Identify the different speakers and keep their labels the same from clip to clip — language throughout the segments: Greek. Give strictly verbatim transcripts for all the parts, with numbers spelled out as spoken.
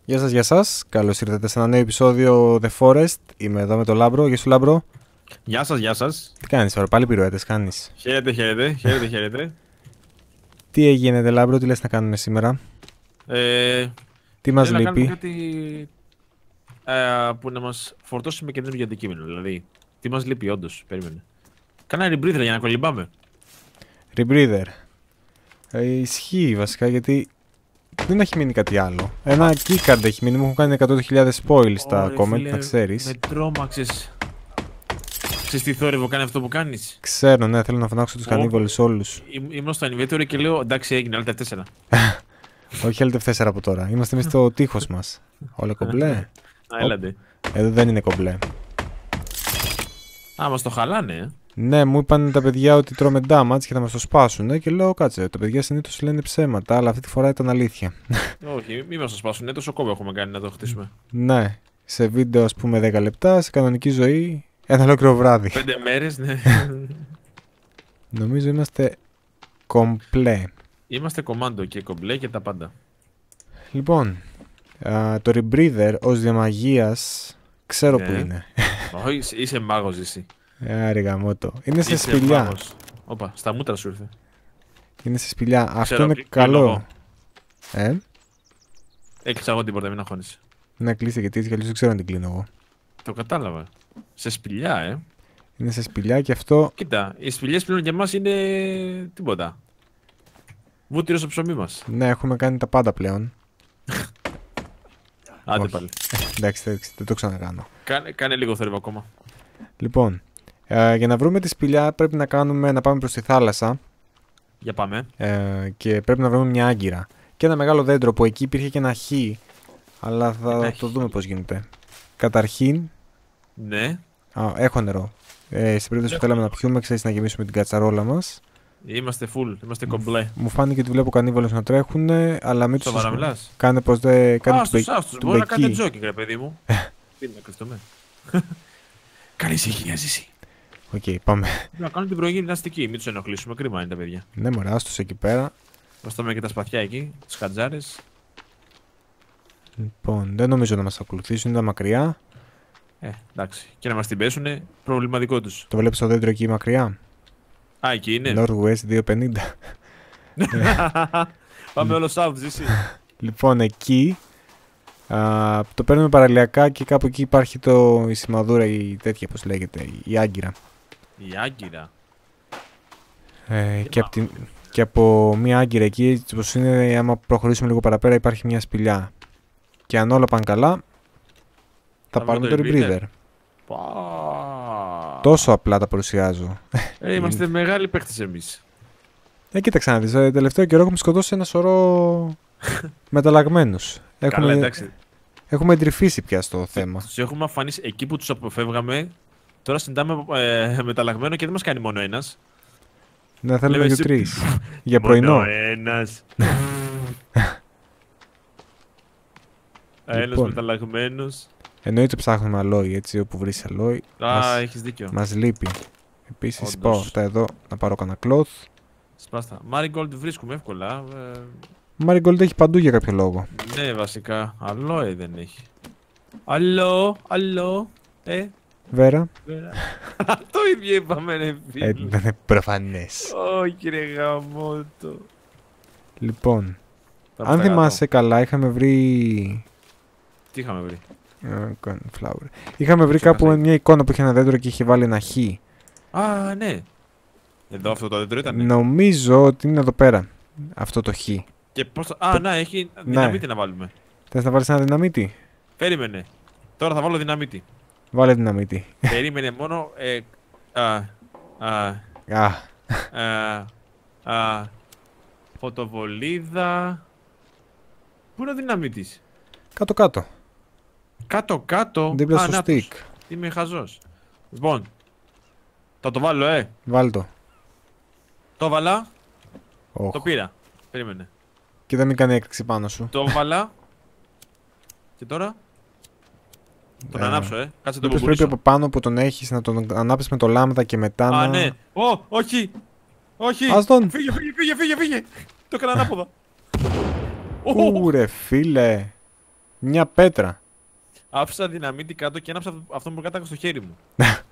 Speaker 1: Γεια σας, γεια σας. Καλώς ήρθατε σε ένα νέο επεισόδιο The Forest. Είμαι εδώ με τον Λάμπρο. Γεια σου, Λάμπρο.
Speaker 2: Γεια σας, γεια σας.
Speaker 1: Τι κάνεις τώρα, πάλι πυρουέτες κάνεις?
Speaker 2: Χαίρετε, χαίρετε, χαίρετε, χαίρετε.
Speaker 1: Τι έγινε, Λάμπρο, τι λες να κάνουμε σήμερα?
Speaker 2: Ε,
Speaker 1: Τι μας
Speaker 2: θέλω να κάνουμε
Speaker 1: λείπει?
Speaker 2: κάτι ε, που να μας φορτώσει με καινούργιο αντικείμενο. Δηλαδή, τι μας λείπει, όντως, περίμενε. Κάνα rebreather για να κολυμπάμε.
Speaker 1: Rebreather. Ε, ισχύει βασικά γιατί δεν έχει μείνει κάτι άλλο. Ένα keycard έχει μείνει, μου έχουν κάνει εκατό χιλιάδες spoil στα
Speaker 2: Ωρε,
Speaker 1: comment,
Speaker 2: φίλε,
Speaker 1: να ξέρεις.
Speaker 2: Με τρόμαξες. Ξέρεις τι θόρυβο κάνει αυτό που κάνεις?
Speaker 1: Ξέρω, ναι, θέλω να φωνάξω τους
Speaker 2: Ω,
Speaker 1: κανίβαλους όλους.
Speaker 2: Ήμ- Ήμουν στο inventory και λέω εντάξει, έγινε, αλλά τα τέσσερα.
Speaker 1: Όχι, έλτε τέσσερα από τώρα. Είμαστε εμείς στο τείχος μας. Όλα κομπλέ.
Speaker 2: Α, έλαντε.
Speaker 1: Εδώ δεν είναι κομπλέ.
Speaker 2: Α, μας το χαλάνε, ε.
Speaker 1: Ναι, μου είπαν τα παιδιά ότι τρώμε damage και θα μας το σπάσουν και λέω κάτσε, τα παιδιά συνήθως λένε ψέματα, αλλά αυτή τη φορά ήταν αλήθεια.
Speaker 2: Όχι, μην μας το σπάσουν, ναι, τόσο κόμπο έχουμε κάνει να το χτίσουμε.
Speaker 1: Ναι, σε βίντεο ας πούμε δέκα λεπτά, σε κανονική ζωή ένα ολόκληρο βράδυ.
Speaker 2: Πέντε μέρες, ναι.
Speaker 1: Νομίζω είμαστε κομπλέ.
Speaker 2: Είμαστε κομμάντο και κομπλέ και τα πάντα.
Speaker 1: Λοιπόν, α, το rebreather ως διαμαγείας ξέρω
Speaker 2: Ναι.
Speaker 1: που είναι.
Speaker 2: Όχι, είσαι- είσαι μάγος εσύ.
Speaker 1: Άρη γαμώτο. Είναι σε
Speaker 2: Είσαι
Speaker 1: σπηλιά.
Speaker 2: μάγος. Όπα, στα μούτρα σου ήρθε.
Speaker 1: Είναι σε σπηλιά. Αυτό
Speaker 2: Ξέρω,
Speaker 1: είναι
Speaker 2: κλείνω
Speaker 1: καλό.
Speaker 2: εγώ.
Speaker 1: Ε,
Speaker 2: Έκλεισα εγώ την πόρτα, μην αγχώνεσαι.
Speaker 1: να κλείσει γιατί έτσι κι αλλιώς δεν ξέρω αν την κλείνω εγώ.
Speaker 2: Το κατάλαβα. Σε σπηλιά, ε.
Speaker 1: Είναι σε σπηλιά και αυτό.
Speaker 2: Κοίτα, οι σπηλιές πλέον για μας είναι τίποτα. Βούτυρο στο ψωμί μας.
Speaker 1: Ναι, έχουμε κάνει τα πάντα πλέον.
Speaker 2: Άντε
Speaker 1: Όχι.
Speaker 2: πάλι.
Speaker 1: Εντάξει, εντάξει, δεν το ξανακάνω.
Speaker 2: Κάνε, κάνε λίγο θόρυβο ακόμα.
Speaker 1: Λοιπόν, ε, για να βρούμε τη σπηλιά πρέπει να, κάνουμε, να πάμε προς τη θάλασσα
Speaker 2: Για πάμε.
Speaker 1: ε, και πρέπει να βρούμε μια άγκυρα. Και ένα μεγάλο δέντρο που εκεί υπήρχε και ένα χ, αλλά θα
Speaker 2: Ένα
Speaker 1: το
Speaker 2: χ.
Speaker 1: δούμε πώς γίνεται. Καταρχήν,
Speaker 2: Ναι.
Speaker 1: α, έχω νερό. Ε, στην περίπτωση που θέλαμε να πιούμε, ξέρεις, να γεμίσουμε την κατσαρόλα μας.
Speaker 2: Είμαστε full, είμαστε κομπλέ.
Speaker 1: Μου φάνηκε ότι βλέπω κανίβαλους να τρέχουν, αλλά μην τους
Speaker 2: Σοβαρά
Speaker 1: ασχολ-
Speaker 2: μιλάς?
Speaker 1: Κάνε πως δεν... Κάνε
Speaker 2: Α,
Speaker 1: τους
Speaker 2: στους
Speaker 1: μπε-
Speaker 2: άστους.
Speaker 1: του
Speaker 2: Μπορεί να κάνετε
Speaker 1: μπεκί.
Speaker 2: τζόκινγκ, ρε παιδί μου. Τι να κρυφτούμε. Καλή ησυχία, ζήσει.
Speaker 1: Οκ, πάμε.
Speaker 2: Να κάνουμε την πρωινή γυμναστική. Μην τους ενοχλήσουμε. Κρίμα είναι τα παιδιά.
Speaker 1: Ναι, μωρά, άστος εκεί πέρα.
Speaker 2: Βαστάμε και τα σπαθιά εκεί, τις χατζάρες.
Speaker 1: Λοιπόν, δεν νομίζω να μας ακολουθήσουν, είναι μακριά.
Speaker 2: Ε, εντάξει. Και να μας την πέσουνε, προβληματικό τους.
Speaker 1: Το βλέπεις το δέντρο εκεί μακριά.
Speaker 2: Α, εκεί είναι.
Speaker 1: Northwest διακόσια πενήντα.
Speaker 2: Πάμε όλο south, ζήσει.
Speaker 1: Λοιπόν, εκεί α, το παίρνουμε παραλιακά και κάπου εκεί υπάρχει το, η σημαδούρα, η τέτοια πώς λέγεται, η άγκυρα.
Speaker 2: Η Άγκυρα.
Speaker 1: Ε, και, απ την, και από μια άγκυρα εκεί, έτσι πως είναι, άμα προχωρήσουμε λίγο παραπέρα υπάρχει μια σπηλιά. Και αν όλα πάνε καλά, θα
Speaker 2: Θα
Speaker 1: πάρουμε το
Speaker 2: βρούμε το
Speaker 1: rebreather.
Speaker 2: rebreather. Πα.
Speaker 1: Τόσο απλά τα παρουσιάζω.
Speaker 2: Ε, είμαστε μεγάλοι παίχτες εμείς.
Speaker 1: Ε, κοίταξε να δεις, ε, τελευταίο καιρό έχουμε σκοτώσει ένα σωρό μεταλλαγμένους.
Speaker 2: Καλά,
Speaker 1: Έχουμε,
Speaker 2: εντάξει.
Speaker 1: έχουμε εντρυφήσει πια στο θέμα.
Speaker 2: Τους έχουμε αφανίσει εκεί που τους αποφεύγαμε. Τώρα συντάμε ε, μεταλλαγμένο και δεν μας κάνει μόνο ένας.
Speaker 1: Ναι, θέλουμε
Speaker 2: Λέμε
Speaker 1: και
Speaker 2: εσύ-
Speaker 1: τρεις. Για πρωινό.
Speaker 2: Μόνο ένας. Ένας
Speaker 1: Λοιπόν.
Speaker 2: μεταλλαγμένος.
Speaker 1: Εννοείται ψάχνουμε αλόι, έτσι, όπου βρεις αλόι.
Speaker 2: Α,
Speaker 1: μας,
Speaker 2: έχεις δίκιο.
Speaker 1: μας λείπει. Επίσης,
Speaker 2: Όντως.
Speaker 1: πάω αυτά εδώ να πάρω κανένα cloth.
Speaker 2: Σπάστα. Marigold βρίσκουμε εύκολα. Ε,
Speaker 1: Marigold έχει παντού για κάποιο λόγο.
Speaker 2: ναι, βασικά. Αλόε δεν έχει. Αλλό, αλλό. Ε,
Speaker 1: Βέρα.
Speaker 2: βέβαια. Το ίδιο είπαμε, ρε
Speaker 1: Ε,
Speaker 2: φίλε.
Speaker 1: δεν είναι προφανές.
Speaker 2: Όχι, ρε γαμότο.
Speaker 1: Λοιπόν,
Speaker 2: Τα
Speaker 1: αν
Speaker 2: ψαγάτω.
Speaker 1: θυμάσαι καλά, είχαμε βρει.
Speaker 2: Τι είχαμε βρει.
Speaker 1: ε, Cornflower. Είχαμε βρει
Speaker 2: Ξέχασα.
Speaker 1: κάπου μια εικόνα που είχε ένα δέντρο και είχε βάλει ένα χ.
Speaker 2: Α, ναι. Εδώ αυτό το δέντρο ήταν.
Speaker 1: Νομίζω ότι είναι εδώ πέρα. Αυτό το χ.
Speaker 2: Και πώς θα... Α, να, έχει δυναμίτη να βάλουμε.
Speaker 1: Θες να βάλεις ένα δυναμίτι?
Speaker 2: Περίμενε. Τώρα θα βάλω δυναμίτη.
Speaker 1: Βάλε δυναμίτι.
Speaker 2: Περίμενε μόνο. Ε, α, α,
Speaker 1: Α,
Speaker 2: α, α, φωτοβολίδα. Πού είναι ο δυναμίτης?
Speaker 1: κάτω-κάτω.
Speaker 2: Κάτω-κάτω.
Speaker 1: Δίπλα
Speaker 2: Α,
Speaker 1: στο
Speaker 2: νάτος.
Speaker 1: stick.
Speaker 2: Είμαι χαζός. Λοιπόν. Θα το βάλω, ε.
Speaker 1: Βάλ' το.
Speaker 2: Το βάλα.
Speaker 1: Οχ.
Speaker 2: Το πήρα. Περίμενε.
Speaker 1: Και δεν μην κάνει έκρηξη πάνω σου.
Speaker 2: Το βάλα. Και τώρα. Τον
Speaker 1: Ε,
Speaker 2: ανάψω, ε. Κάτσε το
Speaker 1: Μήπως πρέπει
Speaker 2: μπουμπουρίσω.
Speaker 1: από πάνω που τον έχεις να τον ανάψεις με το λάμδα και μετά
Speaker 2: Α,
Speaker 1: να...
Speaker 2: ναι. Ω, όχι. Όχι.
Speaker 1: Ας τον.
Speaker 2: Φύγε, φύγε, φύγε, φύγε, φύγε. Το έκανα ανάποδα.
Speaker 1: Ου, ρε φίλε. Μια πέτρα.
Speaker 2: Άφησα δυναμίτη κάτω και άναψα αυτό που κάταγα στο χέρι μου.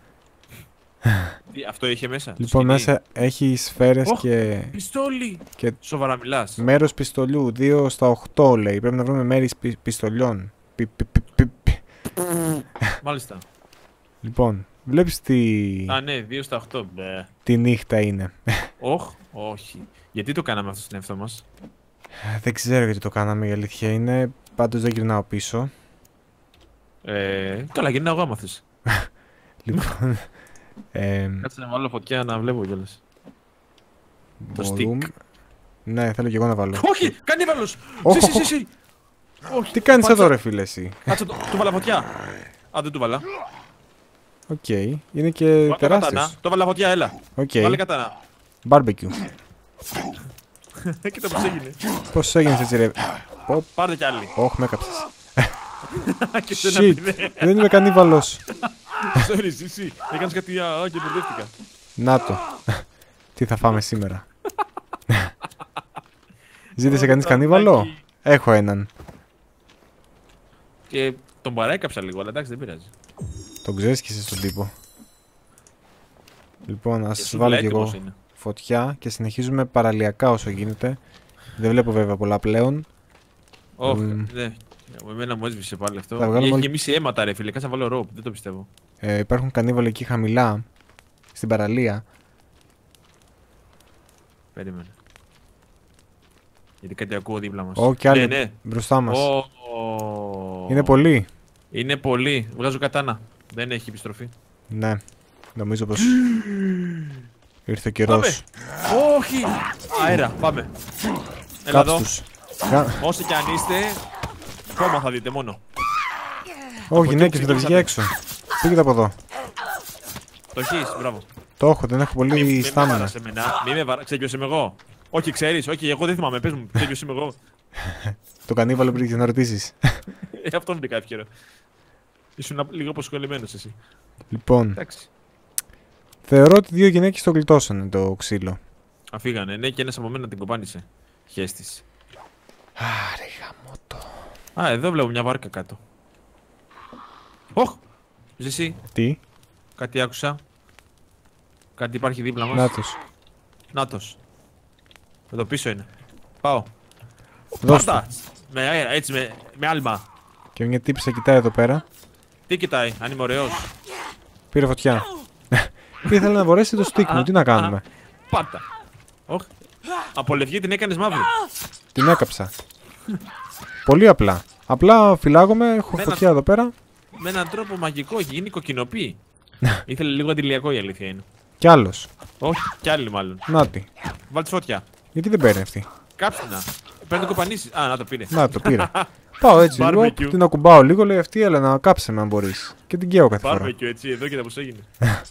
Speaker 2: Τι, αυτό είχε μέσα.
Speaker 1: Λοιπόν, μέσα έχει σφαίρες
Speaker 2: oh,
Speaker 1: και...
Speaker 2: Πιστόλι!
Speaker 1: και...
Speaker 2: Σοβαρά μιλάς.
Speaker 1: Μέρος πιστολιού, δύο στα οκτώ λέει. Πρέπει να βρούμε μέρη πι... πιστολιών. Πι... Πι... Πι... Πι...
Speaker 2: Μάλιστα.
Speaker 1: Λοιπόν, βλέπεις τι...
Speaker 2: Α, ναι, δύο στα οκτώ. Μπε.
Speaker 1: Τι νύχτα είναι.
Speaker 2: Όχ, όχι. Γιατί το κάναμε αυτό στην εαυτό μας.
Speaker 1: Δεν ξέρω γιατί το κάναμε, η αλήθεια είναι. Πάντως δεν γυρνάω πίσω.
Speaker 2: Ε, καλά, γυρνάω εγώ άμα θες.
Speaker 1: Λοιπόν... ε,
Speaker 2: Κάτσε να βάλω φωτιά να βλέπω κιόλας. Το
Speaker 1: μπορούμε...
Speaker 2: stick.
Speaker 1: Ναι, θέλω κι εγώ να βάλω.
Speaker 2: Όχι! Κανίβαλος!
Speaker 1: Όχι,
Speaker 2: Ση, ση,
Speaker 1: όχι.
Speaker 2: ση, ση. Όχι.
Speaker 1: Τι κάνεις
Speaker 2: Πάτσα.
Speaker 1: εδώ ρε φίλε εσύ.
Speaker 2: Κάτσε, το, του βάλα φωτιά. Α, δεν του βάλα.
Speaker 1: Οκ, okay. Είναι και
Speaker 2: Βάλε κατάνα.
Speaker 1: τεράστιος.
Speaker 2: Το βάλα φωτιά, έλα.
Speaker 1: Οκ,
Speaker 2: Βάλε κατάνα.
Speaker 1: barbecue.
Speaker 2: Κοίτα πώς έγινε.
Speaker 1: Πώς έγινες έτσι ρε. Πω,
Speaker 2: Πάρτε κι άλλη.
Speaker 1: όχ, με έκαψες.
Speaker 2: Και δεν
Speaker 1: Shit,
Speaker 2: απεινέ.
Speaker 1: δεν είμαι κανίβαλος.
Speaker 2: Sorry, εσύ. Έκανες κάτι α, και μπερδεύτηκα.
Speaker 1: Να το. Τι θα φάμε σήμερα. Ζήτησε κανείς κανίβαλο. Έχω έναν.
Speaker 2: Και τον παρέκαψα λίγο, αλλά εντάξει δεν πειράζει.
Speaker 1: Τον ξέσκησε στον τύπο. Λοιπόν,
Speaker 2: Και
Speaker 1: ας
Speaker 2: σου
Speaker 1: βάλω
Speaker 2: λέει
Speaker 1: κι εγώ
Speaker 2: έτοιμος είναι.
Speaker 1: φωτιά και συνεχίζουμε παραλιακά όσο γίνεται. Δεν βλέπω βέβαια πολλά πλέον.
Speaker 2: Όχι,
Speaker 1: Μμμ.
Speaker 2: ναι. Εμένα μου έσβησε πάλι αυτό.
Speaker 1: Θα βγάλουμε
Speaker 2: Έχει
Speaker 1: όλη-
Speaker 2: γεμίσει αίματα ρε φίλε, κάτσε να βάλω ρόπ, δεν το πιστεύω.
Speaker 1: Ε, υπάρχουν κανίβαλοι εκεί χαμηλά. Στην παραλία.
Speaker 2: Περίμενε. Γιατί κάτι ακούω δίπλα μας.
Speaker 1: Ω, κι άλλοι
Speaker 2: Ναι, ναι.
Speaker 1: μπροστά μας.
Speaker 2: Ω, ω.
Speaker 1: Είναι πολύ.
Speaker 2: Είναι πολύ. Βγάζω κατάνα. Δεν έχει επιστροφή.
Speaker 1: Ναι. Νομίζω πως ήρθε ο καιρός.
Speaker 2: Όχι! Αέρα, πάμε. Έλα εδώ.
Speaker 1: Κάψτους. Κα-
Speaker 2: Όσοι κι αν είστε, χώμα θα δείτε μόνο.
Speaker 1: Ω, γυναίκες με τα
Speaker 2: ξεκινήσαμε.
Speaker 1: βυζιά έξω. Πήγαινε από εδώ.
Speaker 2: Το έχεις, μπράβο.
Speaker 1: Το έχω, δεν έχω
Speaker 2: Μη-
Speaker 1: πολύ
Speaker 2: μη με
Speaker 1: στάμινα.
Speaker 2: βάρας εμένα. Μη με βάρας. Ξέρεις ποιος είμαι εγώ. Όχι, ξέρεις. Όχι, εγώ δεν θυμάμαι. Πες μου, ξέρεις ποιος είμαι εγώ.
Speaker 1: Το κανίβαλο πρέπει να ρωτήσεις.
Speaker 2: Ε, αυτό είναι κάποιο καιρό. Ήσουν λίγο αποσχολημένος εσύ.
Speaker 1: Λοιπόν,
Speaker 2: Εντάξει.
Speaker 1: θεωρώ ότι δύο γυναίκες το γλιτώσανε το ξύλο.
Speaker 2: Αφήγανε. Ναι, και ένας από μένα την κοπάνισε. Χέστης.
Speaker 1: Άρε γαμώτο.
Speaker 2: Α, εδώ βλέπω μια βάρκα κάτω. Οχ! Ζεσί,
Speaker 1: Τι,
Speaker 2: κάτι άκουσα. Κάτι υπάρχει δίπλα μας.
Speaker 1: νάτος.
Speaker 2: Νάτος. Εδώ πίσω είναι. Πάω.
Speaker 1: Δώσ'
Speaker 2: Πάρτα! Με αέρα, έτσι, με, με άλμα.
Speaker 1: Και μια τύψα κοιτάει εδώ πέρα.
Speaker 2: Τι κοιτάει, αν είμαι ωραίος.
Speaker 1: Πήρε φωτιά. Ήθελε να βορέσει το stick μου, τι να κάνουμε.
Speaker 2: Πάρτα. Οχ. Από λευκή την έκανες μαύρη.
Speaker 1: Την έκαψα. Πολύ απλά. Απλά φυλάγομαι, έχω
Speaker 2: Με ένα-
Speaker 1: φωτιά εδώ πέρα.
Speaker 2: Με έναν τρόπο μαγικό, έχει γίνει κοκκινοπή. Ήθελε λίγο αντιλιακό η αλήθεια είναι.
Speaker 1: Κι άλλος.
Speaker 2: Όχι, κι άλλη μάλλον.
Speaker 1: Νάτι.
Speaker 2: Βάλτε φωτιά.
Speaker 1: Γιατί δεν παίρνει αυτή.
Speaker 2: Κάψτε να. Πρέπει να το κοπανίσεις. Α, να το πήρε.
Speaker 1: Να το πήρα. Πάω έτσι λίγο,
Speaker 2: Barbecue.
Speaker 1: την ακουμπάω λίγο, λέει αυτή, έλα να κάψε με αν μπορείς. Και την καίω κάθε φορά.
Speaker 2: Μπάρμπεκιου έτσι, εδώ κοίτα πώς έγινε.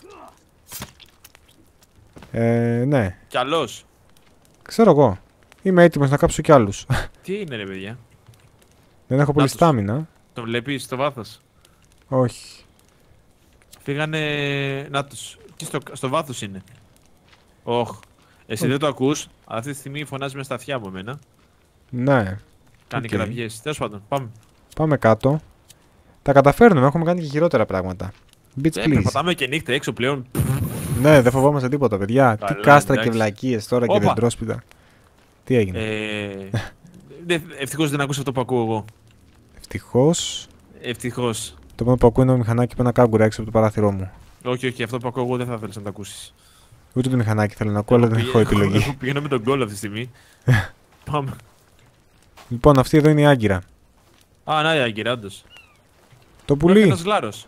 Speaker 1: Ε, ναι.
Speaker 2: Κι άλλος.
Speaker 1: Ξέρω εγώ. Είμαι έτοιμος να κάψω κι άλλους.
Speaker 2: Τι είναι ρε παιδιά.
Speaker 1: Δεν έχω πολύ
Speaker 2: Νάτος.
Speaker 1: στάμινα.
Speaker 2: Το βλέπεις στο βάθος.
Speaker 1: Όχι.
Speaker 2: Φύγανε. Να τους. Τι στο, στο βάθος είναι. Όχ. Εσύ δεν το ακούς. Αλλά αυτή τη στιγμή φωνάζει με στα αυτιά μου εμένα.
Speaker 1: Ναι.
Speaker 2: Κάνει
Speaker 1: Οκ.
Speaker 2: κραυγές. Τέλος πάντων, πάμε.
Speaker 1: Πάμε κάτω. Τα καταφέρνουμε, έχουμε κάνει και χειρότερα πράγματα. Beach
Speaker 2: Ε,
Speaker 1: please.
Speaker 2: περπατάμε και νύχτα έξω πλέον.
Speaker 1: Ναι, δεν φοβόμαστε τίποτα, παιδιά. Τι
Speaker 2: Καλά,
Speaker 1: κάστρα
Speaker 2: εντάξει.
Speaker 1: και βλακίες τώρα και
Speaker 2: Όπα.
Speaker 1: δεντρόσπιτα. Τι έγινε.
Speaker 2: Ε, δε- ευτυχώς δεν ακούσα αυτό που ακούω εγώ.
Speaker 1: Ευτυχώς.
Speaker 2: Ευτυχώς.
Speaker 1: Το μόνο που ακούω είναι το μηχανάκι που ένα κάγκουρα έξω από το παράθυρό μου.
Speaker 2: Όχι, όχι, αυτό που ακούω εγώ δεν θα ήθελες να το ακούσεις.
Speaker 1: Ούτε το μηχανάκι θέλω να ακούω, αλλά δεν έχω επιλογή.
Speaker 2: Εγώ πηγαίνω με τον κόλλο αυτή τη στιγμή. Πάμε.
Speaker 1: Λοιπόν, αυτή εδώ είναι η άγκυρα.
Speaker 2: Α, να, η Άγκυρα, όντως.
Speaker 1: Το
Speaker 2: Πουλί.
Speaker 1: πουλί.
Speaker 2: Ένας γλάρος.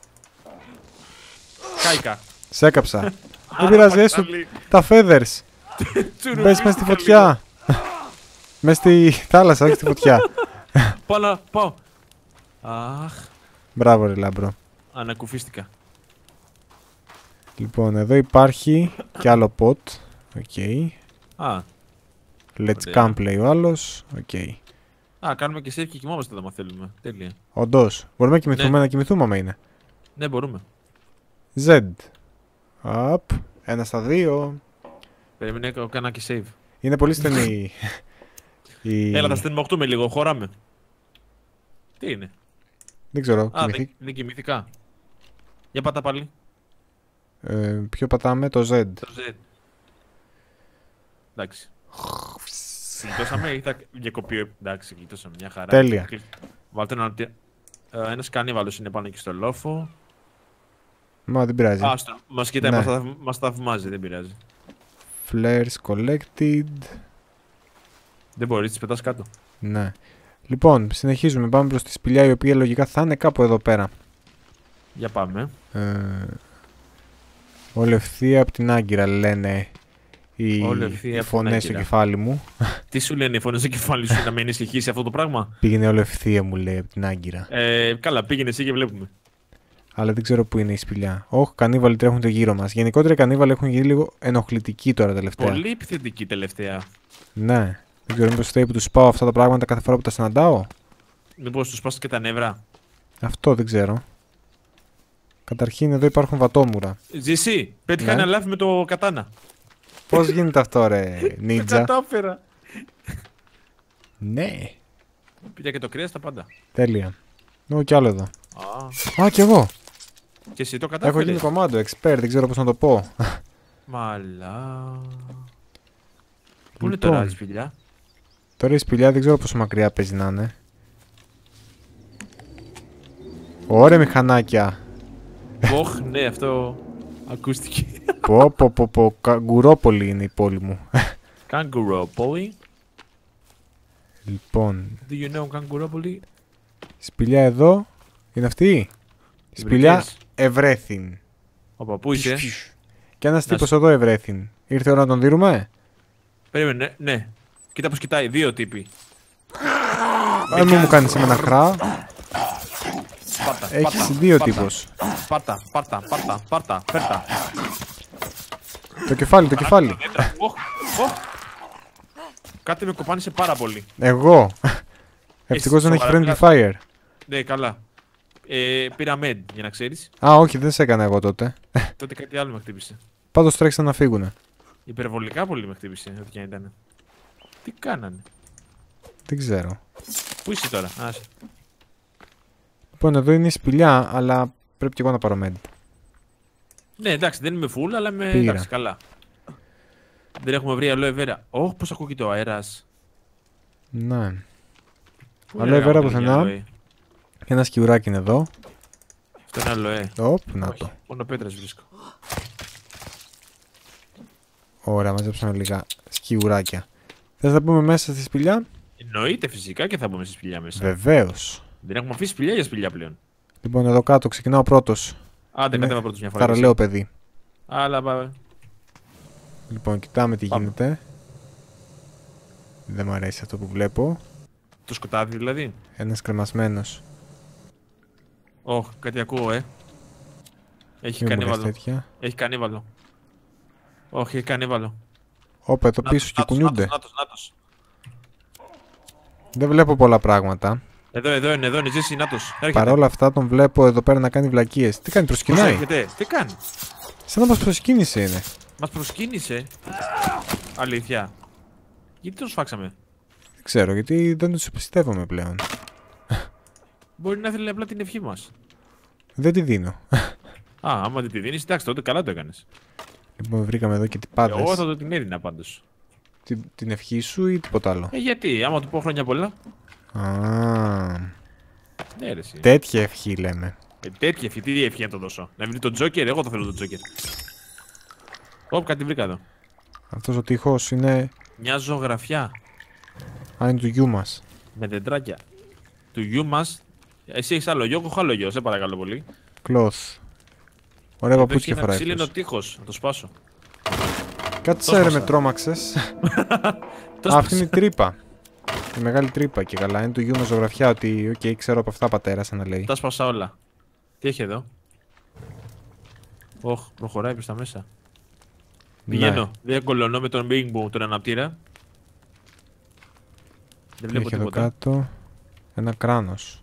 Speaker 2: Κάικα.
Speaker 1: Σε έκαψα. Δεν πειράζει, έστω τα feathers. Μπες μες στη φωτιά. Μες στη θάλασσα, όχι στη φωτιά.
Speaker 2: Πάω να πάω. Αχ,
Speaker 1: Μπράβο, ρε λάμπρο.
Speaker 2: ανακουφίστηκα.
Speaker 1: Λοιπόν, εδώ υπάρχει κι άλλο pot. Οκ.
Speaker 2: Α,
Speaker 1: Let's
Speaker 2: Ωραία.
Speaker 1: camp λέει ο άλλος. Οκ.
Speaker 2: α, κάνουμε και save και κοιμόμαστε εδώ, μα θέλουμε. Τέλεια.
Speaker 1: Όντως. Μπορούμε να κοιμηθούμε,
Speaker 2: Ναι.
Speaker 1: να κοιμηθούμε άμα είναι.
Speaker 2: Ναι, μπορούμε.
Speaker 1: Z. Up. Ένα στα δύο.
Speaker 2: Περίμενε, έχω κάνα και save.
Speaker 1: Είναι πολύ στενή η...
Speaker 2: Έλα, θα στενμοχτούμε λίγο, χωράμε. Τι είναι?
Speaker 1: Δεν ξέρω,
Speaker 2: Α,
Speaker 1: κοιμηθεί.
Speaker 2: δεν, δεν κοιμήθηκα. Για πάτα πάλι.
Speaker 1: Ε, ποιο πατάμε, το Z.
Speaker 2: Το Z. Εντάξει. Γλιτώσαμε ή θα διακοπεί. Εντάξει, γλιτώσαμε μια χαρά.
Speaker 1: Τέλεια.
Speaker 2: Βάλτε ένα. Ε, ένας κανίβαλος είναι πάνω εκεί στο λόφο.
Speaker 1: Μα δεν πειράζει.
Speaker 2: Άστο. Μας κοιτάει,
Speaker 1: Ναι.
Speaker 2: μας, θαυ... μας θαυμάζει, δεν πειράζει.
Speaker 1: Flares collected.
Speaker 2: Δεν μπορείς, τις πετάς κάτω.
Speaker 1: Ναι. Λοιπόν, συνεχίζουμε. Πάμε προς τη σπηλιά η οποία λογικά θα είναι κάπου εδώ πέρα.
Speaker 2: Για πάμε.
Speaker 1: Ε, όλη ευθεία από την Άγκυρα λένε οι,
Speaker 2: Όλη ευθεία
Speaker 1: οι
Speaker 2: απ' την
Speaker 1: φωνές στο
Speaker 2: Άγκυρα.
Speaker 1: κεφάλι μου.
Speaker 2: Τι σου λένε οι φωνές στο κεφάλι σου να με ενισχύσει αυτό το πράγμα?
Speaker 1: Πήγαινε όλη ευθεία μου λέει από την Άγκυρα.
Speaker 2: Ε, καλά, πήγαινε εσύ και βλέπουμε.
Speaker 1: Αλλά δεν ξέρω πού είναι η σπηλιά. Όχι, κανίβαλοι τρέχουν το γύρω μας. Γενικότερα οι κανίβαλοι έχουν γίνει λίγο ενοχλητικοί τώρα τελευταία.
Speaker 2: Πολύ επιθετική τελευταία.
Speaker 1: Ναι. Δεν ξέρω μήπως φταίει που τους πάω αυτά τα πράγματα κάθε φορά που τα συναντάω.
Speaker 2: Μήπως τους πας και τα νεύρα.
Speaker 1: Αυτό δεν ξέρω. Καταρχήν εδώ υπάρχουν βατόμουρα.
Speaker 2: Ζησί, πέτυχα
Speaker 1: Ναι.
Speaker 2: ένα λάθη με το κατάνα.
Speaker 1: Πώς γίνεται αυτό ρε
Speaker 2: Τα
Speaker 1: νίτζα.
Speaker 2: κατάφερα.
Speaker 1: Ναι.
Speaker 2: Πήγα και το κρέας τα πάντα.
Speaker 1: Τέλεια. Ω, κι άλλο εδώ.
Speaker 2: Α,
Speaker 1: Α, κι εγώ.
Speaker 2: και εσύ το
Speaker 1: Έχω γίνει
Speaker 2: κατάφερες.
Speaker 1: κομμάτι, expert, δεν ξέρω πώς να το πω.
Speaker 2: Μαλά. Πού είναι
Speaker 1: Λοιπόν.
Speaker 2: τώρα η σπηλιά?
Speaker 1: Τώρα η σπηλιά δεν ξέρω πόσο μακριά παίζει να είναι. Ωραία μηχανάκια.
Speaker 2: Ωχ, ναι, αυτό ακούστηκε.
Speaker 1: Πω πω πω πω, καγκουρόπολη είναι η πόλη μου.
Speaker 2: Καγκουρόπολη.
Speaker 1: Λοιπόν,
Speaker 2: Do you know Καγκουρόπολη?
Speaker 1: η σπηλιά εδώ είναι αυτή. Η σπηλιά ευρέθην.
Speaker 2: Όπα, πού είσαι?
Speaker 1: Και ένας
Speaker 2: Να
Speaker 1: τύπος εδώ ευρέθην. Ήρθε η ώρα να τον δίνουμε.
Speaker 2: Περίμενε, ναι. Κοίτα πως κοιτάει, δύο τύποι.
Speaker 1: Αν μην μου κάνεις εμένα χρά.
Speaker 2: Πάρτα,
Speaker 1: Έχεις
Speaker 2: πάρτα,
Speaker 1: δύο
Speaker 2: πάρτα.
Speaker 1: τύπος.
Speaker 2: Πάρτα, πάρτα, πάρτα, πάρτα, φέρτα.
Speaker 1: Το κεφάλι, το κεφάλι.
Speaker 2: Οχ, οχ. Κάτι με κοπάνισε πάρα πολύ.
Speaker 1: Εγώ. Ευτυχώς δεν έχει friendly fire.
Speaker 2: Ναι, καλά. Ε, πήρα med, για να ξέρεις.
Speaker 1: Α, όχι, δεν σε έκανα εγώ τότε.
Speaker 2: Τότε κάτι άλλο με χτύπησε.
Speaker 1: Πάντως τρέξαν να φύγουνε.
Speaker 2: Υπερβολικά πολύ με χτύπησε, ό,τι και αν ήταν. Τι κάνανε?
Speaker 1: Δεν ξέρω.
Speaker 2: Πού είσαι τώρα? Άσε.
Speaker 1: Λοιπόν, εδώ είναι η σπηλιά, αλλά πρέπει και εγώ να πάρω med.
Speaker 2: Ναι, εντάξει, δεν είμαι full, αλλά με.
Speaker 1: Πήρα.
Speaker 2: Εντάξει, καλά. Δεν έχουμε βρει aloe vera. Ωχ, πώς ακούγεται ο αέρας.
Speaker 1: Ναι.
Speaker 2: Πού
Speaker 1: Aloe
Speaker 2: είναι,
Speaker 1: vera
Speaker 2: γάμο,
Speaker 1: πουθενά.
Speaker 2: aloe?
Speaker 1: Ένα σκιουράκι είναι εδώ.
Speaker 2: Αυτό είναι aloe.
Speaker 1: Οπ, να
Speaker 2: Όχι,
Speaker 1: το.
Speaker 2: μόνο πέτρες βρίσκω.
Speaker 1: Ωραία, μαζέψαμε λίγα σκιουράκια. Θες να πούμε μέσα στη σπηλιά?
Speaker 2: Εννοείται φυσικά και θα μπούμε στη σπηλιά μέσα.
Speaker 1: Βεβαίως.
Speaker 2: Δεν έχουμε αφήσει σπηλιά για σπηλιά πλέον.
Speaker 1: Λοιπόν, εδώ κάτω ξεκινάω πρώτος.
Speaker 2: Άντε,
Speaker 1: Ναι.
Speaker 2: κατέβα πρώτος μια φορά.
Speaker 1: Θαραλέο παιδί.
Speaker 2: Αλλά πάμε.
Speaker 1: Λοιπόν, κοιτάμε τι
Speaker 2: Πάμε.
Speaker 1: γίνεται. Δεν μου αρέσει αυτό που βλέπω.
Speaker 2: Το σκοτάδι δηλαδή.
Speaker 1: Ένας κρεμασμένος.
Speaker 2: Ωχ, κάτι ακούω, ε. Έχει
Speaker 1: Μην μου λες
Speaker 2: κανίβαλο.
Speaker 1: τέτοια.
Speaker 2: Έχει κανίβαλο. Όχι, έχει κανίβαλο.
Speaker 1: Όπα, εδώ πίσω και
Speaker 2: Νάτος,
Speaker 1: κουνιούνται.
Speaker 2: Νάτος, νάτος.
Speaker 1: Δεν βλέπω πολλά πράγματα.
Speaker 2: Εδώ, εδώ είναι, εδώ είναι, Τζέσι, νάτος. Έρχεται.
Speaker 1: Παρ' όλα αυτά τον βλέπω εδώ πέρα να κάνει βλακίες. Τι κάνει,
Speaker 2: Πώς
Speaker 1: προσκυνάει.
Speaker 2: έρχεται, τι κάνει.
Speaker 1: Σαν να μας προσκύνησε είναι.
Speaker 2: Μας προσκύνησε. Αλήθεια. Γιατί τον σφάξαμε.
Speaker 1: Δεν ξέρω, γιατί δεν τους πιστεύομαι πλέον.
Speaker 2: Μπορεί να θέλει απλά την ευχή μας.
Speaker 1: Δεν τη δίνω.
Speaker 2: Α, άμα δεν τη δίνεις, εντάξει, τότε καλά το έκανες.
Speaker 1: Λοιπόν, βρήκαμε εδώ και
Speaker 2: Εγώ
Speaker 1: τυπάδες.
Speaker 2: θα το την έδινα πάντως.
Speaker 1: Την, την ευχή σου ή τίποτα άλλο?
Speaker 2: Ε, γιατί, άμα του πω χρόνια πολλά.
Speaker 1: Α,
Speaker 2: Ναι, ρε, εσύ.
Speaker 1: τέτοια ευχή λέμε.
Speaker 2: Ε, τέτοια ευχή, τι ευχή να το δώσω. Να βρει τον Τζόκερ, εγώ το θέλω τον Τζόκερ. Ωπ, κάτι βρήκα εδώ.
Speaker 1: Αυτός ο τείχος είναι...
Speaker 2: Μια ζωγραφιά
Speaker 1: Α, είναι του γιού μας.
Speaker 2: με δεντράκια. Του γιου μας. Εσύ έχεις άλλο γιο, εγώ έχω άλλο γιο, σε παρακαλώ πολύ.
Speaker 1: Cloth. Ωραία
Speaker 2: Εδώ έχει
Speaker 1: παπούτσια
Speaker 2: ένα
Speaker 1: φοράει
Speaker 2: ξύλινο
Speaker 1: αυτός.
Speaker 2: τείχος, να το σπάσω.
Speaker 1: Κάτσε
Speaker 2: Το
Speaker 1: ρε με
Speaker 2: σπάσα.
Speaker 1: τρόμαξες.
Speaker 2: Το
Speaker 1: Α, αυτή
Speaker 2: σπάσα.
Speaker 1: είναι η τρύπα. Η μεγάλη τρύπα και καλά. Είναι του γιού μας ζωγραφιά ότι, οκ, ξέρω από αυτά πατέρα σαν να λέει.
Speaker 2: Τα σπάσα όλα. Τι έχει εδώ. Ωχ, προχωράει προς τα μέσα. Πηγαίνω. Δεν κολωνώ με τον Bing Boom, τον αναπτήρα. Δεν
Speaker 1: Τι
Speaker 2: βλέπω
Speaker 1: έχει εδώ
Speaker 2: τίποτα.
Speaker 1: κάτω? Ένα κράνος.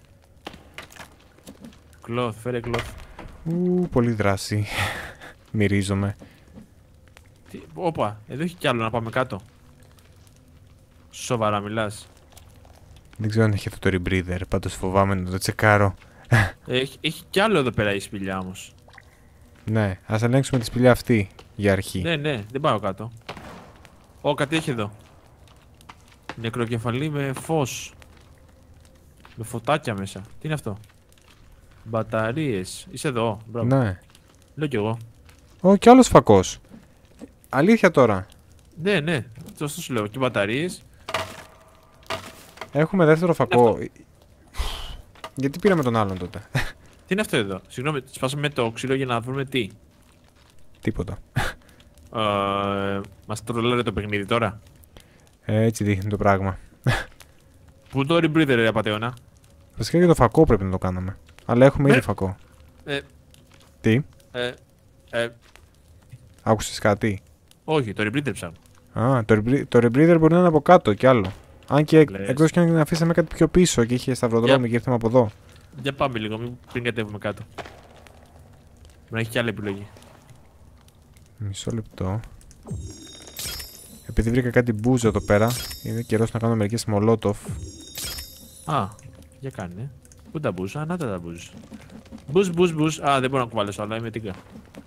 Speaker 2: Cloth, φέρε cloth.
Speaker 1: Ου, πολύ δράση. Μυρίζομαι.
Speaker 2: Τι, όπα, εδώ έχει κι άλλο να πάμε κάτω. Σοβαρά μιλάς.
Speaker 1: Δεν ξέρω αν έχει αυτό το rebreather, πάντως φοβάμαι να το τσεκάρω.
Speaker 2: Έχει, έχει κι άλλο εδώ πέρα η σπηλιά όμως.
Speaker 1: Ναι, ας ελέγξουμε τη σπηλιά αυτή για αρχή.
Speaker 2: Ναι, ναι, δεν πάω κάτω. Ω, κάτι έχει εδώ. Νεκροκεφαλή με φως. Με φωτάκια μέσα. Τι είναι αυτό? Μπαταρίες. Είσαι εδώ. Μπράβο.
Speaker 1: Ναι.
Speaker 2: Λέω κι εγώ.
Speaker 1: Ω, κι άλλος φακός. Αλήθεια τώρα.
Speaker 2: Ναι, ναι. Αυτό σου λέω. Και μπαταρίες.
Speaker 1: Έχουμε δεύτερο φακό.
Speaker 2: αυτό?
Speaker 1: Γιατί πήραμε τον άλλον τότε?
Speaker 2: Τι είναι αυτό εδώ? Συγγνώμη, σπάσαμε το ξύλο για να βρούμε τι.
Speaker 1: Τίποτα.
Speaker 2: Ε, μας τρολάρε το παιχνίδι τώρα.
Speaker 1: Ε, έτσι δείχνει το πράγμα.
Speaker 2: Πού το rebreather, ρε απατεώνα?
Speaker 1: Βασικά και το φακό πρέπει να το κάναμε. Αλλά έχουμε ήδη
Speaker 2: Ε.
Speaker 1: φακό.
Speaker 2: Ε,
Speaker 1: Τι?
Speaker 2: ε, ε,
Speaker 1: Άκουσες κάτι?
Speaker 2: όχι, το rebreather ψάχνω.
Speaker 1: Α, το, rebr- το rebreather μπορεί να είναι από κάτω κι άλλο. Αν και εκ-
Speaker 2: Λες.
Speaker 1: εκτός και αν αφήσαμε κάτι πιο πίσω και είχε σταυροδρόμι
Speaker 2: Για-
Speaker 1: και ήρθαμε από εδώ.
Speaker 2: Για πάμε λίγο, μην πριν κατέβουμε κάτω. Να έχει κι άλλη επιλογή.
Speaker 1: Μισό λεπτό. Επειδή βρήκα κάτι μπούζο εδώ πέρα, είναι καιρός να κάνω μερικές μολότοφ.
Speaker 2: Α, για κάνε. Πού τα μπουζ, α, να τα τα μπουζ. Μπουζ, μπουζ, μπουζ. Α, δεν μπορώ να κουβαλέσω, αλλά είμαι τίγκα.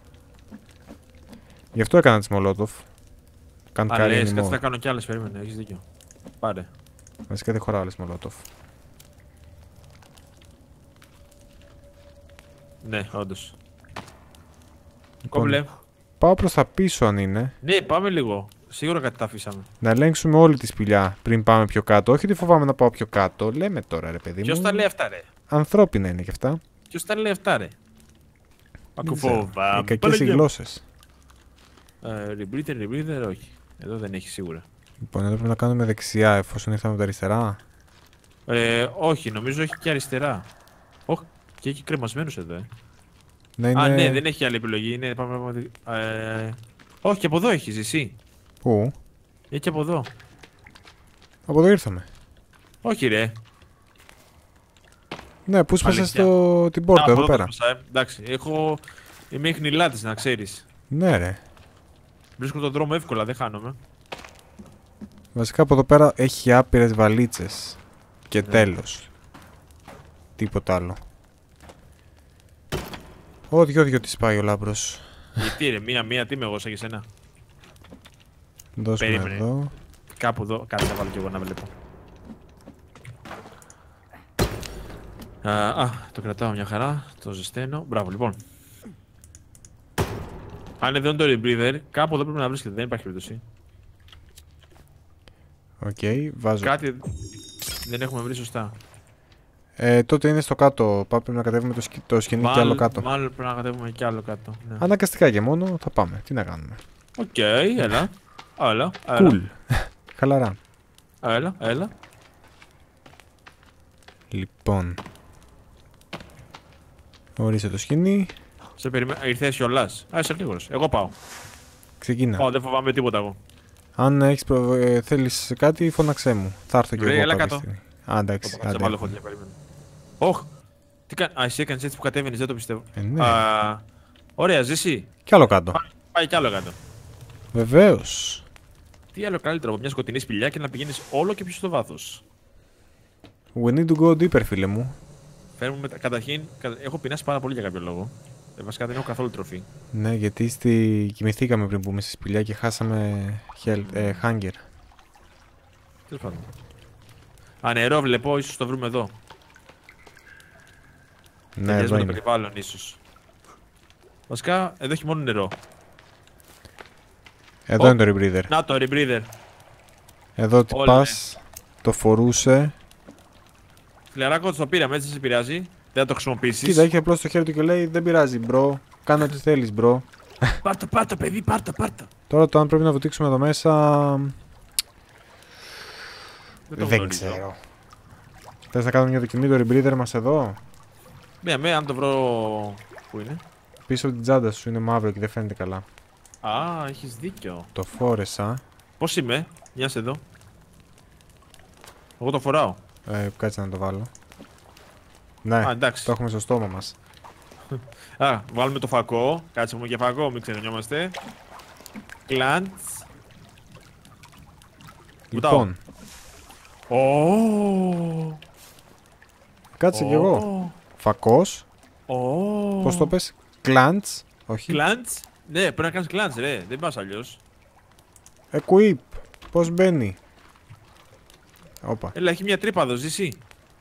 Speaker 1: Γι' αυτό έκανα τις μολότοφ. Καν
Speaker 2: Α,
Speaker 1: κάρι
Speaker 2: λες,
Speaker 1: ανημό.
Speaker 2: κάτσε να κάνω κι άλλες, περίμενε, έχεις δίκιο. Πάρε.
Speaker 1: Βασικά δεν χωράω άλλες μολότοφ.
Speaker 2: Ναι, όντως.
Speaker 1: Λοιπόν,
Speaker 2: Κόμπλε.
Speaker 1: πάω προς τα πίσω αν είναι.
Speaker 2: Ναι, πάμε λίγο. Σίγουρα κάτι τα αφήσαμε.
Speaker 1: Να ελέγξουμε όλη τη σπηλιά πριν πάμε πιο κάτω. Όχι ότι φοβάμαι να πάω πιο κάτω. Λέμε τώρα ρε παιδί
Speaker 2: Ποιος
Speaker 1: μου.
Speaker 2: τα λέει αυτά, ρε?
Speaker 1: Ανθρώπινα είναι κι αυτά.
Speaker 2: Ποιος τα λέει αυτά, ρε? Ακού φόβα.
Speaker 1: Οι κακές οι γλώσσες.
Speaker 2: Ε, rebreather, rebreather, όχι. Εδώ δεν έχει σίγουρα.
Speaker 1: Λοιπόν, εδώ πρέπει να κάνουμε δεξιά εφόσον ήρθαμε από τα αριστερά.
Speaker 2: Ε, όχι, νομίζω έχει και αριστερά. Όχι, και έχει κρεμασμένους εδώ, ε.
Speaker 1: Να είναι...
Speaker 2: Α, ναι, δεν έχει άλλη επιλογή. Είναι, πάμε, πάμε, ε, όχι, και από εδώ έχεις εσύ.
Speaker 1: Πού?
Speaker 2: Έχει και από εδώ.
Speaker 1: Από εδώ ήρθαμε.
Speaker 2: Όχι, ρε.
Speaker 1: Ναι, πού σπάσε
Speaker 2: Αλήθεια.
Speaker 1: στο... την πόρτα
Speaker 2: Α,
Speaker 1: εδώ
Speaker 2: από
Speaker 1: πέρα.
Speaker 2: το σπάσα, ε. Εντάξει, έχω... Είμαι ιχνηλάτης, να ξέρεις.
Speaker 1: Ναι ρε.
Speaker 2: Βρίσκω τον δρόμο εύκολα, δεν χάνομαι.
Speaker 1: Βασικά από εδώ πέρα έχει άπειρες βαλίτσες. Και
Speaker 2: Ναι.
Speaker 1: τέλος. Τίποτα άλλο. Ω, δυο δυο της πάει ο Λάμπρος.
Speaker 2: Γιατί ρε, μία-μία, τι είμαι εγώ σαν και σένα.
Speaker 1: Δώσουμε
Speaker 2: Περίμενε.
Speaker 1: εδώ.
Speaker 2: Κάπου εδώ, κάτσε να βάλω κι εγώ να βλέπω. Α, α, το κρατάω μια χαρά, το ζεσταίνω. Μπράβο, λοιπόν. Αν εδώ είναι το rebreather, κάπου εδώ πρέπει να βρίσκεται, δεν υπάρχει περίπτωση.
Speaker 1: Οκ, βάζω.
Speaker 2: Κάτι δεν έχουμε βρει σωστά.
Speaker 1: Ε, τότε είναι στο κάτω. Πάμε να κατέβουμε το, σκι... το σκηνή και άλλο κάτω.
Speaker 2: Μάλλον πρέπει να κατέβουμε κι άλλο κάτω. Ναι.
Speaker 1: Αναγκαστικά και μόνο θα πάμε. Τι να κάνουμε.
Speaker 2: Οκ, έλα. Έλα, έλα.
Speaker 1: Cool. Χαλαρά.
Speaker 2: Έλα, έλα.
Speaker 1: Λοιπόν. Ορίστε το σκηνή.
Speaker 2: Σε περιμένω. Ήρθε κιόλας. Α, είσαι γρήγορος. Εγώ πάω.
Speaker 1: Ξεκινά.
Speaker 2: Πάω, δεν φοβάμαι τίποτα εγώ.
Speaker 1: Αν έχεις προ... ε, θέλεις κάτι, φώναξέ μου. Θα έρθω κι
Speaker 2: Βρε,
Speaker 1: εγώ
Speaker 2: έλα
Speaker 1: κάποια
Speaker 2: κάτω.
Speaker 1: στιγμή. Α, εντάξει.
Speaker 2: Θα
Speaker 1: άντε.
Speaker 2: βάλω φωτιά, περίμενε. Όχ! Τι κάνει. Α, εσύ έκανες έτσι που κατέβαινες, δεν το πιστεύω.
Speaker 1: Ε, ναι.
Speaker 2: Α, ωραία, ζήσει.
Speaker 1: Κι άλλο κάτω.
Speaker 2: Πάει κι άλλο κάτω.
Speaker 1: Βεβαίως.
Speaker 2: Τι άλλο καλύτερο από μια σκοτεινή σπηλιά και να πηγαίνεις όλο και πιο στο βάθος.
Speaker 1: We need to go deeper, φίλε μου.
Speaker 2: Φέρνουμε μετα... Καταρχήν, κατα... έχω πεινάσει πάρα πολύ για κάποιο λόγο. Ε, βασικά δεν έχω καθόλου τροφή.
Speaker 1: Ναι, γιατί στη... κοιμηθήκαμε πριν μπούμε στη σπηλιά και χάσαμε health, ε, hunger.
Speaker 2: Τέλος πάντων. Α, νερό βλέπω, ίσως το βρούμε εδώ.
Speaker 1: Ναι,
Speaker 2: Ταιριάζει
Speaker 1: εδώ
Speaker 2: με το
Speaker 1: είναι.
Speaker 2: περιβάλλον, ίσως. Βασικά, εδώ έχει μόνο νερό.
Speaker 1: Εδώ
Speaker 2: Ω.
Speaker 1: είναι το rebreather.
Speaker 2: Να το, rebreather.
Speaker 1: Εδώ τι
Speaker 2: Όλα,
Speaker 1: πας, το φορούσε.
Speaker 2: Φιλαράκο, το πήραμε, έτσι δεν σε πειράζει. Δεν θα το χρησιμοποιήσεις.
Speaker 1: Κοίτα, έχει απλώς στο χέρι του και λέει δεν πειράζει, μπρο. Κάνε ό,τι θέλεις, μπρο.
Speaker 2: Πάρτο, πάρτο, παιδί, πάρτο, πάρτο.
Speaker 1: Τώρα το αν πρέπει να βουτήξουμε εδώ μέσα.
Speaker 2: Δεν, το
Speaker 1: Δεν
Speaker 2: γνωρίζω.
Speaker 1: ξέρω. Θες να κάνουμε μια δοκιμή το rebreather μας εδώ.
Speaker 2: Μία, μία, αν το βρω. Πού είναι?
Speaker 1: Πίσω από την τσάντα σου είναι μαύρο και δεν φαίνεται καλά.
Speaker 2: Α, έχεις δίκιο.
Speaker 1: Το φόρεσα.
Speaker 2: Πώς είμαι, μια σε εδώ. Εγώ το φοράω.
Speaker 1: Ε, κάτσε να το βάλω. Ναι,
Speaker 2: Α, εντάξει.
Speaker 1: το έχουμε στο στόμα μας.
Speaker 2: Α, βάλουμε το φακό. Κάτσε μου και φακό, μην ξεχνιόμαστε. Κλαντς.
Speaker 1: Λοιπόν,
Speaker 2: Ω.
Speaker 1: Κάτσε κι εγώ. Φακός.
Speaker 2: Ω.
Speaker 1: Πώς το πες? Κλάντς. Όχι.
Speaker 2: Κλάντς. Ναι, πρέπει να κάνεις κλάντς, ρε. Δεν πας αλλιώς.
Speaker 1: Equip. Πώς μπαίνει? Όπα.
Speaker 2: Έλα, έχει μια τρύπα εδώ, ζήσει.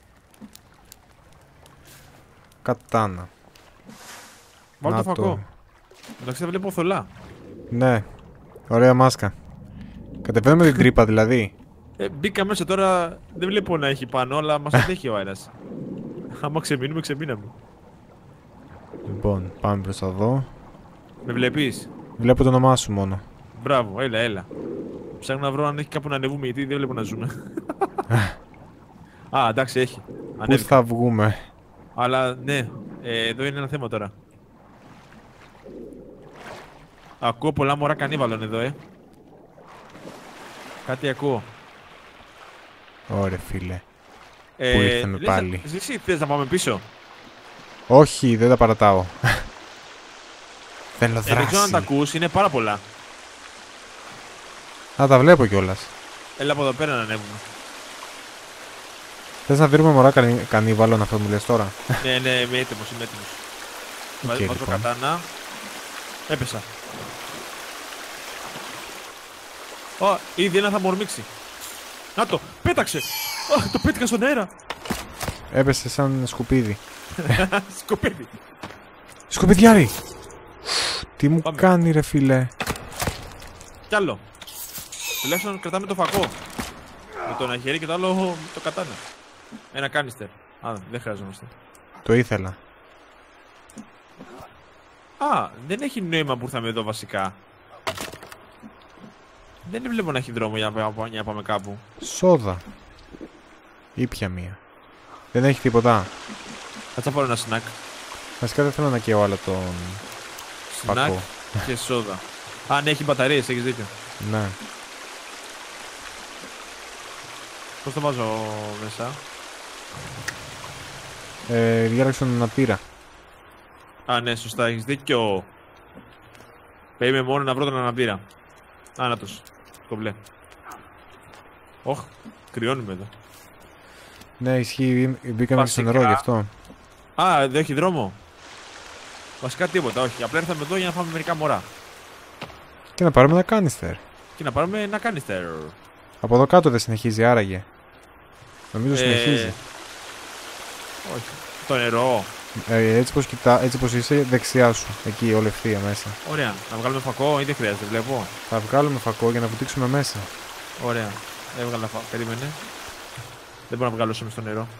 Speaker 1: Κατάνα.
Speaker 2: Βάλ
Speaker 1: Να
Speaker 2: το φακό. Εντάξει, δεν βλέπω θολά.
Speaker 1: Ναι. Ωραία μάσκα. Κατεβαίνουμε την τρύπα δηλαδή.
Speaker 2: Ε, μπήκα μέσα τώρα, δεν βλέπω να έχει πάνω, αλλά μας αντέχει ο αέρας. Άμα ξεμείνουμε, ξεμείναμε.
Speaker 1: Λοιπόν, πάμε προς εδώ.
Speaker 2: Με βλέπεις?
Speaker 1: Βλέπω το όνομά σου μόνο.
Speaker 2: Μπράβο, έλα, έλα. Ψάχνω να βρω αν έχει κάπου να ανεβούμε, γιατί δεν βλέπω να ζούμε. Α, εντάξει, έχει.
Speaker 1: Πού
Speaker 2: Ανέβηκα.
Speaker 1: θα βγούμε?
Speaker 2: Αλλά ναι, ε, εδώ είναι ένα θέμα τώρα. Ακούω πολλά μωρά κανίβαλων εδώ, ε. Κάτι ακούω.
Speaker 1: Ωραία φίλε.
Speaker 2: Ε,
Speaker 1: Πού ήρθαμε
Speaker 2: λες,
Speaker 1: πάλι?
Speaker 2: Εσύ θες να πάμε πίσω?
Speaker 1: Όχι, δεν τα παρατάω. Θέλω
Speaker 2: Ε, δεν ξέρω αν τα
Speaker 1: δράση.
Speaker 2: ακούς, είναι πάρα πολλά.
Speaker 1: Α, τα βλέπω κιόλας.
Speaker 2: Έλα από εδώ πέρα να ανέβουμε.
Speaker 1: Θες να δίνουμε μωρά κανι... κανίβαλον, αυτό μου λες τώρα?
Speaker 2: Ναι, ναι, είμαι έτοιμος, είμαι έτοιμος.
Speaker 1: Οκ,
Speaker 2: Βάζω το
Speaker 1: λοιπόν.
Speaker 2: κατάνα. Έπεσα. Ω, ήδη ένα θα μου ορμήξει. Να το, πέταξε! Α, το πέτυχα στον αέρα!
Speaker 1: Έπεσε σαν σκουπίδι.
Speaker 2: Σκοπίδι.
Speaker 1: Σκουπιδιάρι! Τι μου
Speaker 2: Πάμε.
Speaker 1: κάνει ρε φίλε?
Speaker 2: Κι άλλο. Τουλάχιστον κρατάμε το φακό. Με το ένα χέρι και το άλλο με το κατάνα. Ένα κάνιστερ. Α, δεν χρειαζόμαστε.
Speaker 1: Το ήθελα.
Speaker 2: Α, δεν έχει νόημα που ήρθαμε εδώ βασικά. Δεν βλέπω να έχει δρόμο για να πάμε, για να πάμε κάπου.
Speaker 1: Σόδα. Ήπια μία. Δεν έχει τίποτα.
Speaker 2: Θα πάρω ένα σνακ.
Speaker 1: Βασικά δεν θέλω να καίω άλλο τον
Speaker 2: Σνακ
Speaker 1: φακό.
Speaker 2: και σόδα. Α, ναι, έχει μπαταρίες, έχεις δίκιο.
Speaker 1: Ναι.
Speaker 2: Πώς το βάζω μέσα?
Speaker 1: Ε, διάλεξε τον αναπήρα.
Speaker 2: Α, ναι, σωστά, έχεις δίκιο. Περίμενε μόνο να βρω τον αναπήρα. Άνατος. Κομπλέ. Όχ, κρυώνουμε εδώ.
Speaker 1: Ναι, ισχύει. Μπήκαμε και στο
Speaker 2: Βασικά.
Speaker 1: νερό γι' αυτό.
Speaker 2: Α, εδώ έχει δρόμο. Βασικά τίποτα, όχι. Απλά ήρθαμε εδώ για να φάμε μερικά μωρά.
Speaker 1: Και να πάρουμε ένα κάνιστερ.
Speaker 2: Και να πάρουμε ένα κάνιστερ.
Speaker 1: Από εδώ κάτω δεν συνεχίζει άραγε? Νομίζω
Speaker 2: Ε,
Speaker 1: συνεχίζει.
Speaker 2: Όχι. Το νερό.
Speaker 1: Ε, έτσι πως κοιτά, έτσι πως είσαι δεξιά σου. Εκεί, όλη ευθεία μέσα.
Speaker 2: Ωραία. Να βγάλουμε φακό ή δεν χρειάζεται, βλέπω.
Speaker 1: Θα βγάλουμε φακό για να βουτήξουμε μέσα.
Speaker 2: Ωραία. Έβγαλα φακό. Περίμενε. Δεν μπορώ να βγάλω μέσα στο νερό.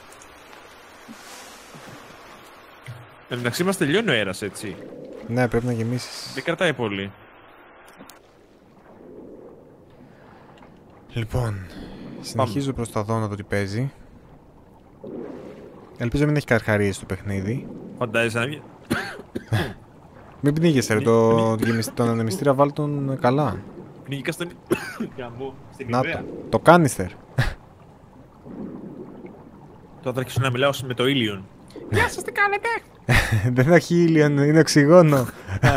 Speaker 2: Εν μεταξύ μας τελειώνει ο αέρας, έτσι.
Speaker 1: Ναι, πρέπει να γεμίσεις.
Speaker 2: Δεν κρατάει πολύ.
Speaker 1: Λοιπόν, συνεχίζω προς τα δω να δω τι παίζει. Ελπίζω μην έχει καρχαρίες το παιχνίδι.
Speaker 2: Φαντάζεσαι να βγει.
Speaker 1: Μην πνίγεσαι ρε, το, τον ανεμιστήρα βάλ τον καλά.
Speaker 2: Πνίγηκα στον. Γαμό. Στην
Speaker 1: Να
Speaker 2: ιδέα.
Speaker 1: το, το κάνιστερ.
Speaker 2: Τώρα θα αρχίσω να μιλάω με το Ήλιον. Γεια σας, τι κάνετε!
Speaker 1: Δεν έχει ήλιον, είναι οξυγόνο.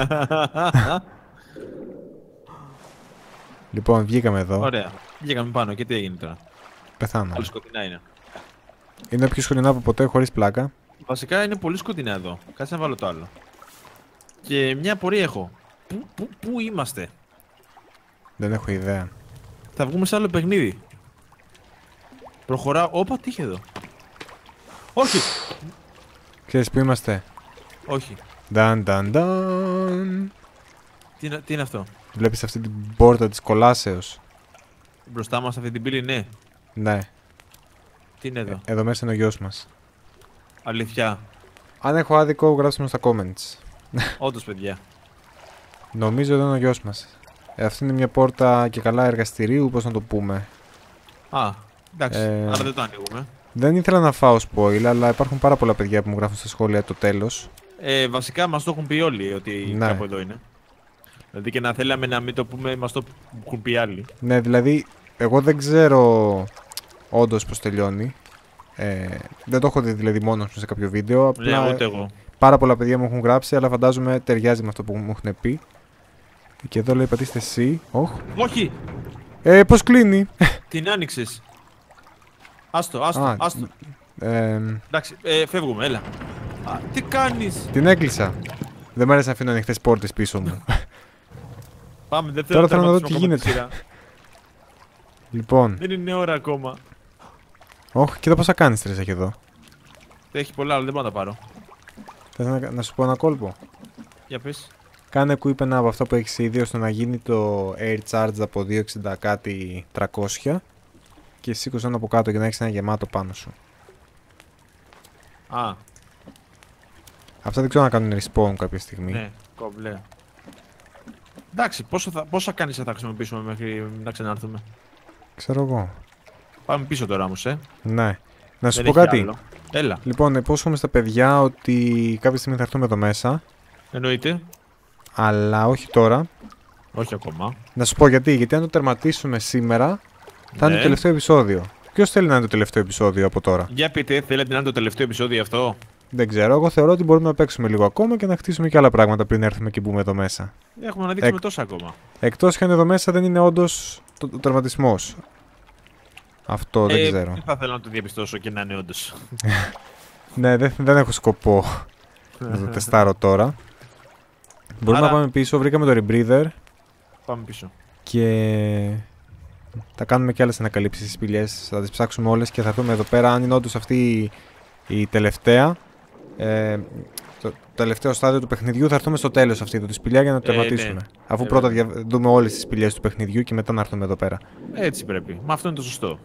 Speaker 1: Λοιπόν, βγήκαμε εδώ.
Speaker 2: Ωραία. Βγήκαμε πάνω και τι έγινε τώρα?
Speaker 1: Πεθάνω.
Speaker 2: Άλλο σκοτεινά είναι.
Speaker 1: Είναι πιο σκοτεινά από ποτέ, χωρίς πλάκα.
Speaker 2: Βασικά είναι πολύ σκοτεινά εδώ. Κάτσε να βάλω το άλλο. Και μια απορία έχω. Πού, πού, πού είμαστε?
Speaker 1: Δεν έχω ιδέα.
Speaker 2: Θα βγούμε σε άλλο παιχνίδι. Προχωράω. Όπα, τι είχε εδώ? Όχι!
Speaker 1: Ξέρεις που είμαστε?
Speaker 2: Όχι.
Speaker 1: Νταν νταν νταν.
Speaker 2: Τι, είναι- τι είναι αυτό?
Speaker 1: Βλέπεις αυτή την πόρτα της κολάσεως?
Speaker 2: Μπροστά μας αυτή την πύλη, ναι.
Speaker 1: Ναι,
Speaker 2: Τι είναι εδώ?
Speaker 1: εδώ μέσα είναι ο γιος μας.
Speaker 2: Αλήθεια.
Speaker 1: Αν έχω άδικο, γράψτε μου στα comments.
Speaker 2: Όντως, παιδιά.
Speaker 1: Νομίζω εδώ είναι ο γιος μας. Ε, αυτή είναι μια πόρτα και καλά εργαστηρίου, πώς να το πούμε.
Speaker 2: Α, εντάξει.
Speaker 1: Ε,
Speaker 2: Άρα δεν το ανοίγουμε.
Speaker 1: Δεν ήθελα να φάω spoil, αλλά υπάρχουν πάρα πολλά παιδιά που μου γράφουν στα σχόλια το τέλος.
Speaker 2: Ε, βασικά μας το έχουν πει όλοι ότι
Speaker 1: Ναι.
Speaker 2: κάπου εδώ είναι. Δηλαδή και να θέλαμε να μην το πούμε, μας το έχουν πει άλλοι.
Speaker 1: Ναι, δηλαδή, εγώ δεν ξέρω όντως πώς τελειώνει. Ε, δεν το έχω δει δηλαδή μόνος μου σε κάποιο βίντεο. Απλά
Speaker 2: Ναι, ούτε εγώ.
Speaker 1: πάρα πολλά παιδιά μου έχουν γράψει, αλλά φαντάζομαι ταιριάζει με αυτό που μου έχουν πει. Και εδώ λέει πατήστε C. Όχ.
Speaker 2: Όχι!
Speaker 1: Ε, πώς κλείνει?
Speaker 2: Την άνοιξες. Άστο, άστο,
Speaker 1: Α,
Speaker 2: άστο.
Speaker 1: Ε,
Speaker 2: Εντάξει, ε, φεύγουμε, έλα. Α, τι κάνεις.
Speaker 1: την έκλεισα. Δεν μ' αρέσει να αφήνω ανοιχτές πόρτες πίσω μου.
Speaker 2: Πάμε, δεν θέλω
Speaker 1: Τώρα θέλω να δω τι
Speaker 2: τερματίσουμε ακόμα τη
Speaker 1: γίνεται.
Speaker 2: σειρά.
Speaker 1: Λοιπόν,
Speaker 2: Δεν είναι ώρα ακόμα.
Speaker 1: όχι, κοίτα πόσα κάνεις έχει εδώ.
Speaker 2: Έχει πολλά, αλλά δεν μπορώ να τα πάρω.
Speaker 1: Θες να, να σου πω ένα κόλπο.
Speaker 2: Για πες.
Speaker 1: Κάνε equip ένα από αυτά που έχεις ήδη ώστε να γίνει το air charge από διακόσια εξήντα κάτι τριακόσια και σήκωσε ένα από κάτω για να έχεις ένα γεμάτο πάνω σου.
Speaker 2: Α,
Speaker 1: Αυτά δεν ξέρω να κάνουν respawn κάποια στιγμή.
Speaker 2: ναι, κομπλέ. Εντάξει, πόσο θα, πόσα κάνεις θα τα χρησιμοποιήσουμε μέχρι να ξανάρθουμε.
Speaker 1: Ξέρω εγώ.
Speaker 2: Πάμε πίσω τώρα όμως, ε.
Speaker 1: Ναι. Να σου
Speaker 2: Δεν
Speaker 1: πω
Speaker 2: έχει
Speaker 1: κάτι.
Speaker 2: άλλο. Έλα,
Speaker 1: Λοιπόν, υπόσχομαι στα παιδιά ότι κάποια στιγμή θα έρθουμε εδώ μέσα,
Speaker 2: εννοείται.
Speaker 1: αλλά όχι τώρα.
Speaker 2: Όχι ακόμα.
Speaker 1: Να σου πω γιατί. Γιατί αν το τερματίσουμε σήμερα, θα είναι
Speaker 2: Ναι.
Speaker 1: το τελευταίο επεισόδιο. Ποιος θέλει να είναι το τελευταίο επεισόδιο από τώρα?
Speaker 2: Για πείτε, θέλετε να είναι το τελευταίο επεισόδιο αυτό.
Speaker 1: Δεν ξέρω. Εγώ θεωρώ ότι μπορούμε να παίξουμε λίγο ακόμα και να χτίσουμε και άλλα πράγματα πριν έρθουμε και μπούμε εδώ μέσα.
Speaker 2: Έχουμε να δείξουμε
Speaker 1: Εκ-
Speaker 2: τόσα ακόμα.
Speaker 1: Εκτός και αν εδώ μέσα δεν είναι όντως το, το τερματισμός. Αυτό δεν
Speaker 2: Ε,
Speaker 1: ξέρω.
Speaker 2: Δεν θα ήθελα να το διαπιστώσω και να είναι όντως.
Speaker 1: Ναι, δεν, δεν έχω σκοπό να το τεστάρω τώρα. Μπορούμε
Speaker 2: Άρα-
Speaker 1: να πάμε πίσω. Βρήκαμε το rebreather
Speaker 2: Πάμε πίσω.
Speaker 1: και θα κάνουμε και άλλες ανακαλύψεις στις σπηλιές. Θα τις ψάξουμε όλες και θα δούμε εδώ πέρα αν είναι όντως αυτή η, η τελευταία. Ε, το τελευταίο στάδιο του παιχνιδιού. Θα έρθουμε στο τέλος αυτή εδώ τη σπηλιά για να το
Speaker 2: Ε, ναι.
Speaker 1: τερματίσουμε. Αφού
Speaker 2: Ε,
Speaker 1: πρώτα
Speaker 2: βέβαια.
Speaker 1: δια- δούμε όλες τις σπηλιές του παιχνιδιού και μετά να έρθουμε εδώ πέρα.
Speaker 2: Έτσι πρέπει. Μα αυτό είναι το σωστό.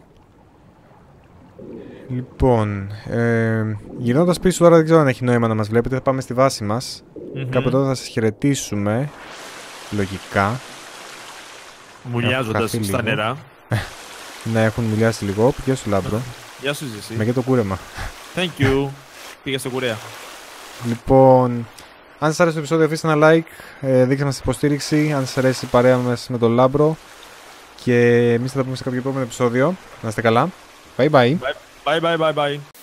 Speaker 1: Λοιπόν, ε, γυρνώντας πίσω τώρα δεν ξέρω αν έχει νόημα να μας βλέπετε. Θα πάμε στη βάση μας.
Speaker 2: Μμμ.
Speaker 1: Κάπου εδώ θα σας χαιρετήσουμε. Λογικά.
Speaker 2: Μουλιάζοντας
Speaker 1: χαθεί
Speaker 2: στα
Speaker 1: λίγο.
Speaker 2: νερά.
Speaker 1: Ναι, έχουν μιλιάσει λίγο. Γεια σου Λάμπρο.
Speaker 2: Γεια σου, Ζήση.
Speaker 1: Με και το κούρεμα.
Speaker 2: Thank you. Πήγα στο κουρέα.
Speaker 1: Λοιπόν, αν σας άρεσε το επεισόδιο αφήστε ένα like, ε, δείξτε μας υποστήριξη. Αν σας αρέσει η παρέα μας με τον Λάμπρο. Και εμείς θα τα πούμε σε κάποιο επόμενο επεισόδιο. Να είστε καλά. Bye bye.
Speaker 2: Bye bye bye bye.